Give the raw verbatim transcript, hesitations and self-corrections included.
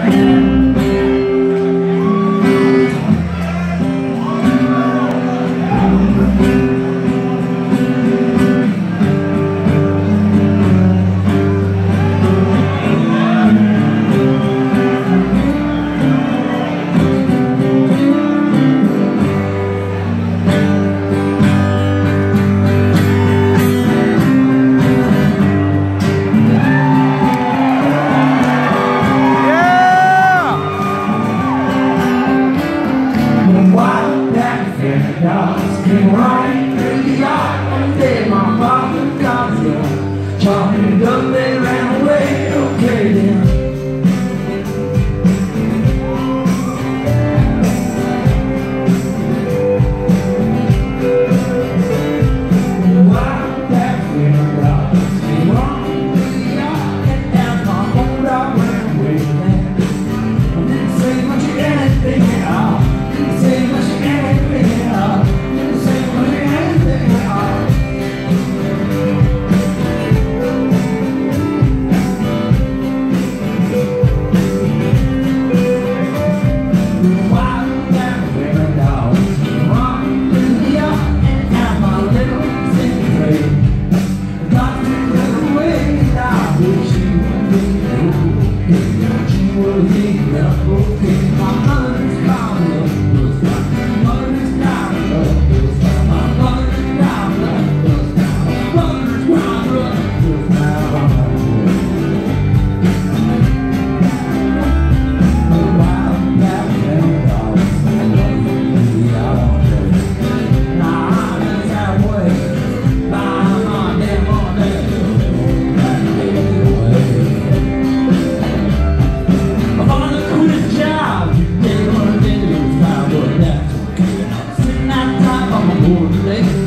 Came right through the yard one day, my father got you. Chopping up, they ran away, okay then. Wild back when the dogs came right through the yard, and as my old dog ran away then. I didn't say much of anything at all, didn't say much of anything at all. Today